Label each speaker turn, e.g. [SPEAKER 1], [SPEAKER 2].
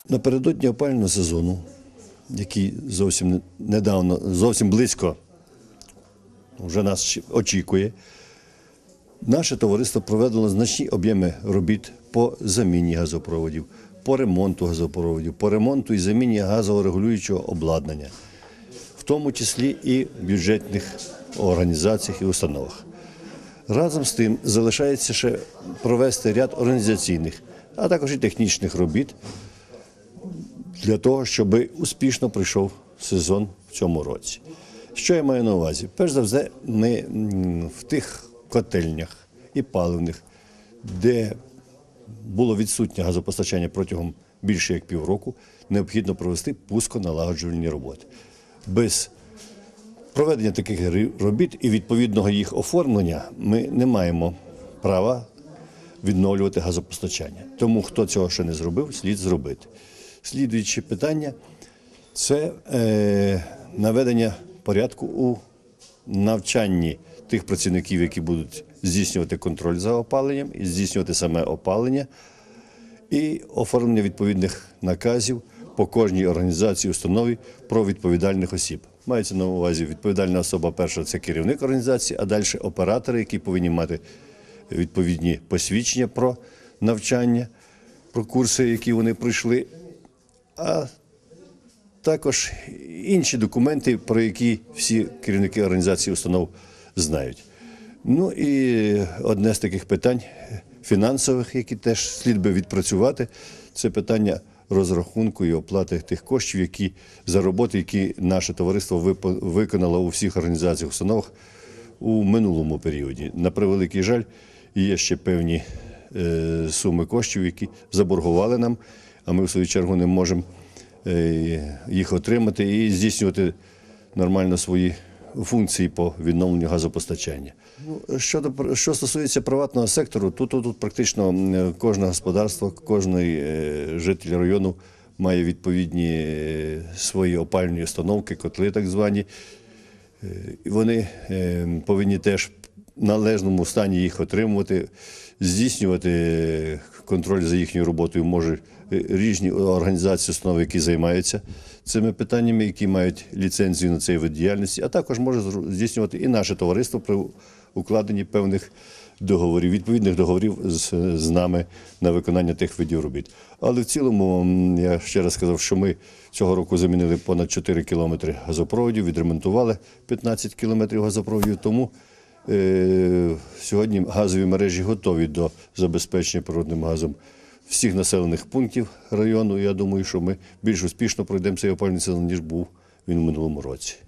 [SPEAKER 1] Напередодні опалювального сезону, який зовсім недавно, зовсім близько вже нас очікує, наше товариство проведено значні об'єми робіт по заміні газопроводів, по ремонту газопроводів, по ремонту і заміні газорегулюючого обладнання, в тому числі і в бюджетних організаціях і установах. Разом з тим залишається ще провести ряд організаційних, а також і технічних робіт для того, щоб успішно пройшов сезон в цьому році. Що я маю на увазі? Перш за все, ми в тих котельнях і паливних, де було відсутнє газопостачання протягом більше як півроку, необхідно провести пусконалагоджувальні роботи. Без проведення таких робіт і відповідного їх оформлення ми не маємо права відновлювати газопостачання. Тому, хто цього ще не зробив, слід зробити. Слідуюче питання – це наведення порядку у навчанні тих працівників, які будуть здійснювати контроль за опаленням і здійснювати саме опалення, і оформлення відповідних наказів по кожній організації, установі про відповідальних осіб. Мається на увазі відповідальна особа перша – це керівник організації, а далі оператори, які повинні мати відповідні посвідчення про навчання, про курси, які вони пройшли, а також інші документи, про які всі керівники організацій і установ знають. Ну і одне з таких питань фінансових, які теж слід би відпрацювати, це питання розрахунку і оплати тих коштів, які за роботи, які наше товариство виконало у всіх організаціях, установах у минулому періоді. На превеликий жаль, є ще певні суми коштів, які заборгували нам, а ми в свою чергу не можемо їх отримати і здійснювати нормально свої функції по відновленню газопостачання. Що стосується приватного сектору, тут практично кожне господарство, кожен житель району має відповідні свої опалювальні установки, котли так звані. Вони повинні теж в належному стані їх отримувати, здійснювати контроль за їхньою роботою можуть різні організації, установи, які займаються цими питаннями, які мають ліцензію на цей вид діяльності, а також може здійснювати і наше товариство при укладенні певних договорів, відповідних договорів з нами на виконання тих видів робіт. Але в цілому, я ще раз сказав, що ми цього року замінили понад 4 кілометри газопроводів, відремонтували 15 кілометрів газопроводів, тому сьогодні газові мережі готові до забезпечення природним газом всіх населених пунктів району. Я думаю, що ми більш успішно пройдемо цей опалювальний сезон, ніж був він у минулому році.